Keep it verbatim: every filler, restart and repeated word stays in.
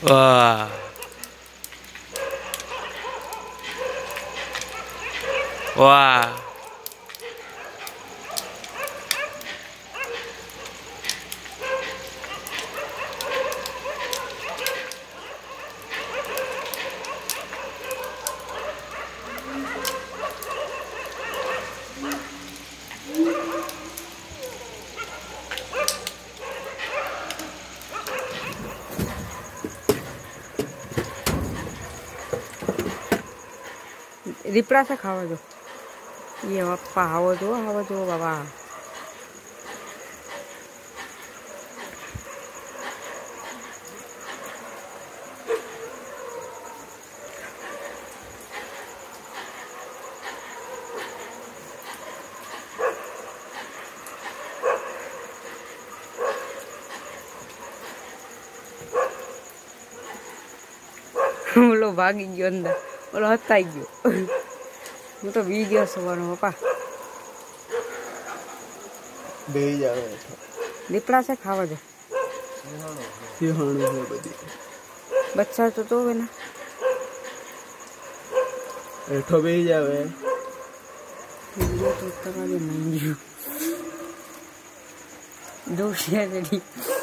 वाह वाह દીપડા છે ખાવા દો ये पप्पा हवा दो हवा दो बाबा बोलो भागी गयो अंदर बोलो हताई गयो હું તો વી ગયો સવારનો પપ્પા બેહી જાવે દીપડા છે ખાવા દે સિંહણ છે બધી બચ્ચા તો તો ના એઠો બેહી જાવે તો તમારે નહીં ગયું દોષિયા કરી